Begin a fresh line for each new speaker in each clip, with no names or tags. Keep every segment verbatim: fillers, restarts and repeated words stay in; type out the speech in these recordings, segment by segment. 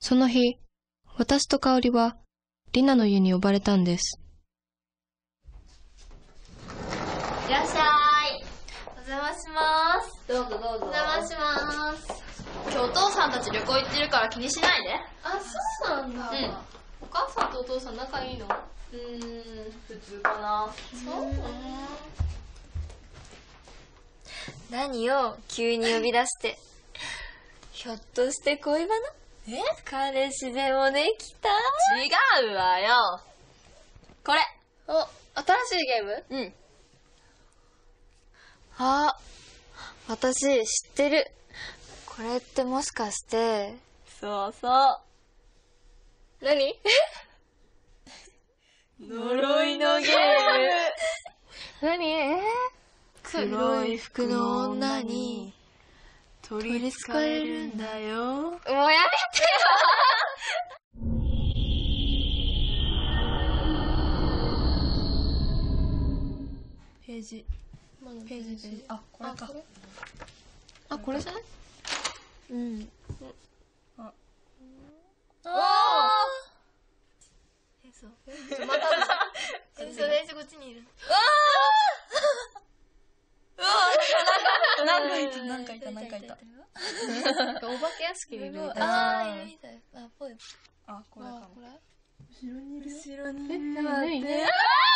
その日、私と香織はリナの家に呼ばれたんです。
いらっしゃい。お邪魔します。
どうぞどうぞ。
お邪魔します。
今日お父さんたち旅行行ってるから気にしないで。
あ、そうなんだ。
うん。
お母さんとお父さん仲いいの？
うーん、普通かな。
そう？
何よ、急に呼び出して。ひょっとして恋バナ？
え？
彼氏でもできた？
違うわよ。これ。
お、新しいゲーム？
うん。
あ、私知ってる。これってもしかして。
そうそう。
何？
呪いのゲーム。
何？えー、
黒い服の女に取り憑かれるんだよ。
もうやめてよ。
ページ。ページページ。あ、これか。
あ、これじゃない？
うん。
あ。
おー。
え、そう。
また
え、そう、え、こっちにいる。
なんかいた、なんかいた、なんかいた。
お化け屋敷にいるみたい
な。あー、いるみたい。あ、ぽい。
あ、これかも。
後ろにいる。
後ろにいる。
え、何？何？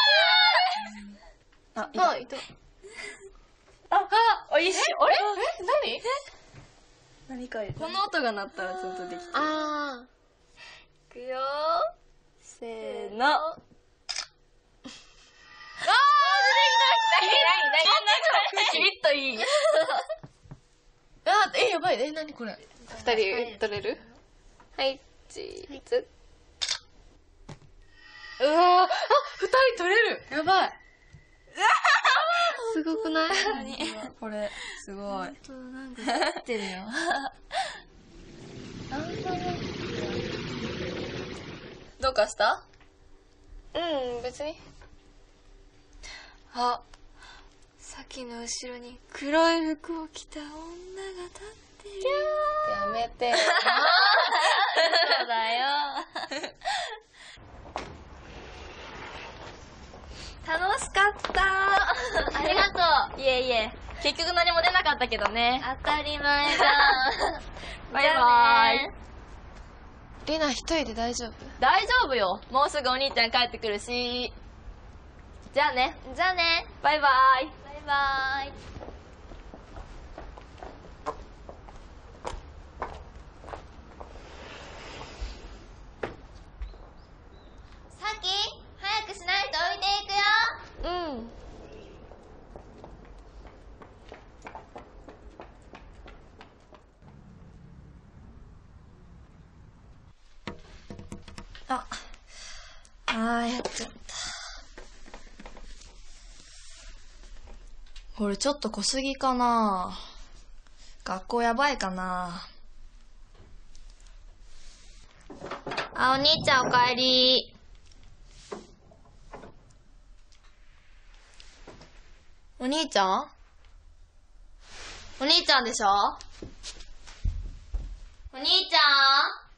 あ、
あ、いた。あ、あ、一緒。あれ？え、何？
何かこの音が鳴ったらちょっとできた。
あ
いくよー。
せーの。
あー、出てきた。
キリッといい。
あ、え、やばいね。何これ。二人取れる？はい、チーズ。うわー、あ、二人取れる。やばい。すごくない？
これ、すごい。
なんか作ってるよ。
どうかした？
うん、別に。
あ、さっきの後ろに黒い服を着た女が立ってる。
やめて。
そうだよ。楽しかった。
ありがとう。いえいえ。結局何も出なかったけどね。
当たり前だ。
バイバイ。
リナ一人で大丈夫？
大丈夫よ。もうすぐお兄ちゃん帰ってくるし。じゃあね。
じゃあね。
バイバイ。
バイバイ。さき、早くしないと置いていくよ。
うん。
あ、あー、やっちゃった。
これちょっと濃すぎかな。学校やばいかな。
あ、お兄ちゃんおかえり。
お兄ちゃん？お兄ちゃんでしょ？
お兄ちゃん？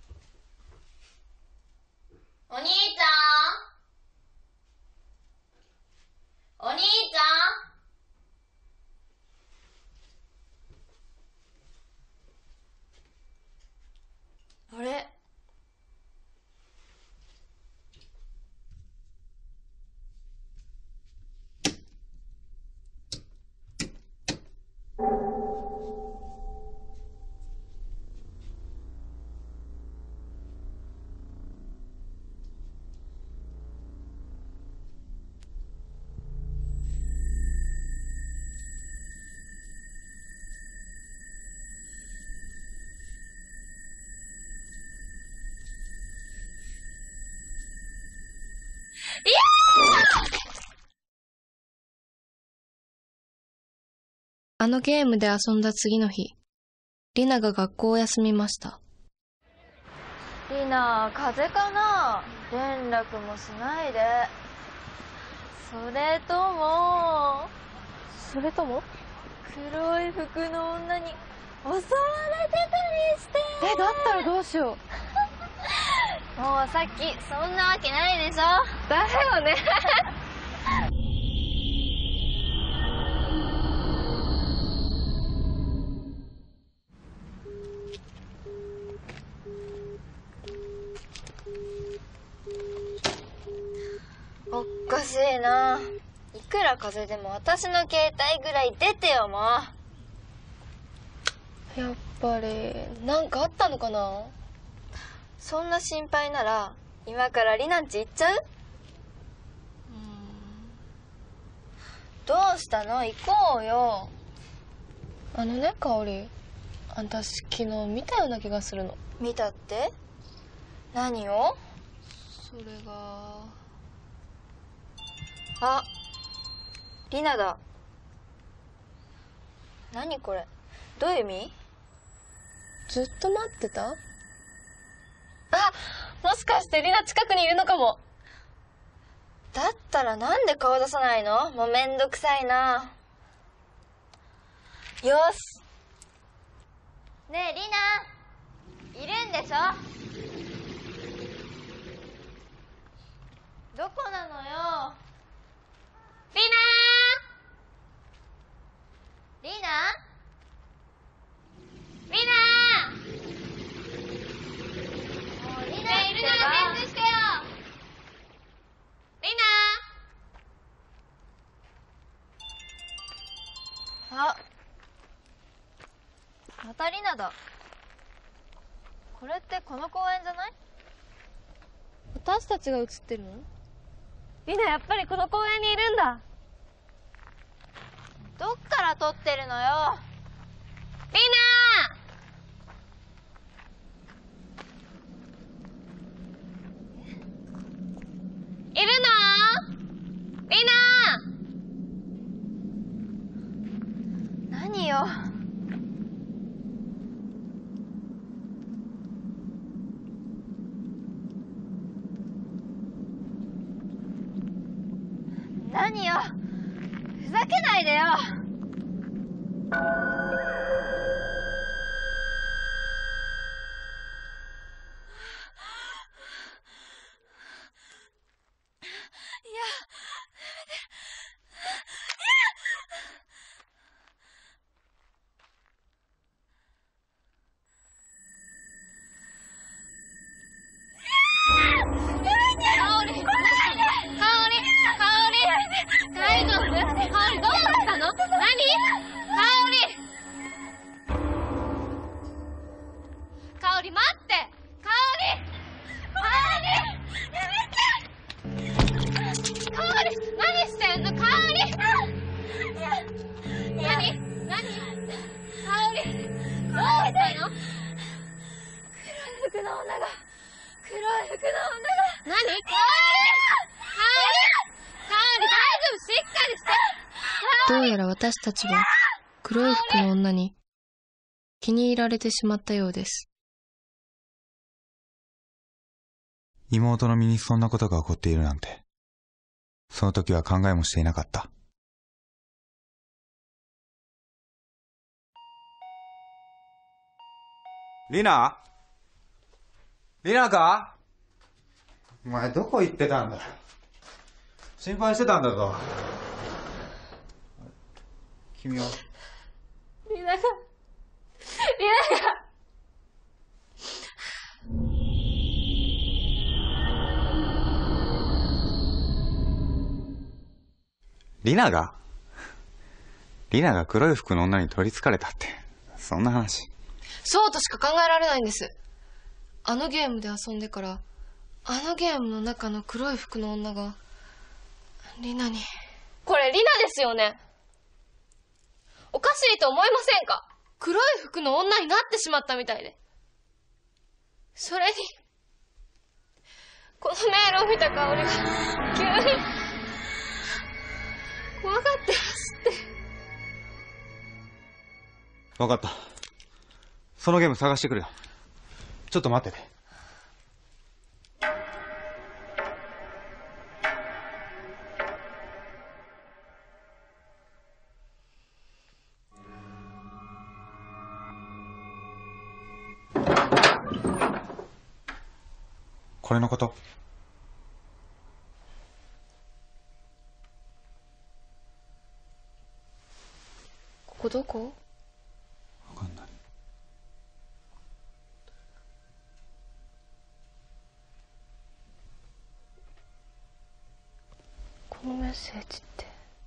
お兄ちゃん？お兄ちゃん？
あれ？
あのゲームで遊んだ次の日、リナが学校を休みました。
リナ、風邪かな？連絡もしないで。それとも、
それとも？
黒い服の女に襲われてたりして。
え、だったらどうしよう。
もうさっきそんなわけないでしょ。
だよね。
おかしいな。いくら風邪でも私の携帯ぐらい出てよ。もう
やっぱりなんかあったのかな。
そんな心配なら今からリナんち行っちゃう？どうしたの？行こうよ。
あのね、香織、私昨日見たような気がするの。
見たって？何を？
それが。
あ、リナだ。何これ？どういう意味？
ずっと待ってた？あ、もしかしてリナ近くにいるのかも。
だったらなんで顔出さないの？もうめんどくさいな。よし。ねえリナ、いるんでしょ？どこなのよ。
リナー、リナリナ
もうリナ
ー、ねえいるなら返事してよ。リナ
あ、またリナだ。これってこの公園じゃない？
私たちが映ってるの？
リナやっぱりこの公園にいるんだ。
どっから撮ってるのよ。
リナー、いるの？リナー、
何よ。何よ。ふざけないでよ。
どうやら私たちは黒い服の女に気に入られてしまったようです。
妹の身にそんなことが起こっているなんて、その時は考えもしていなかった。リナ？リナか？お前どこ行ってたんだ？心配してたんだぞ。君は？
リナが、リナが。
リナが？リナが黒い服の女に取り憑かれたって、そんな話。
そうとしか考えられないんです。あのゲームで遊んでから、あのゲームの中の黒い服の女がリナに。これリナですよね。おかしいと思いませんか？黒い服の女になってしまったみたいで。それにこのメールを見た香りが急に怖がってますって。
分かった。そのゲーム探してくるよ。ちょっと待ってて。ここれのこと。
ここどこ？
わかんない。
このメッセージって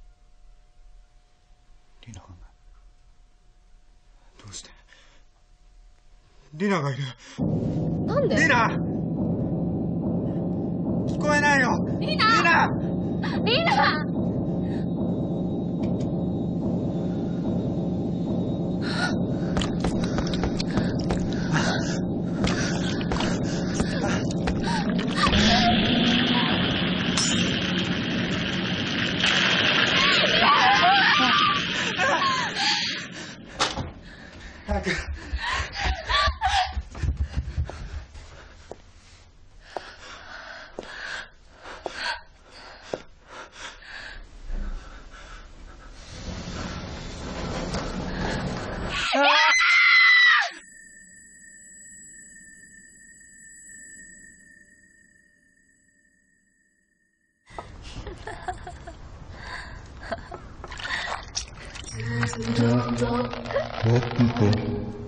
リナがない。どうして？リナがいる。
なんで？
リナ！聞こえないよ。リナ！リナ！
リナ！
早く。僕と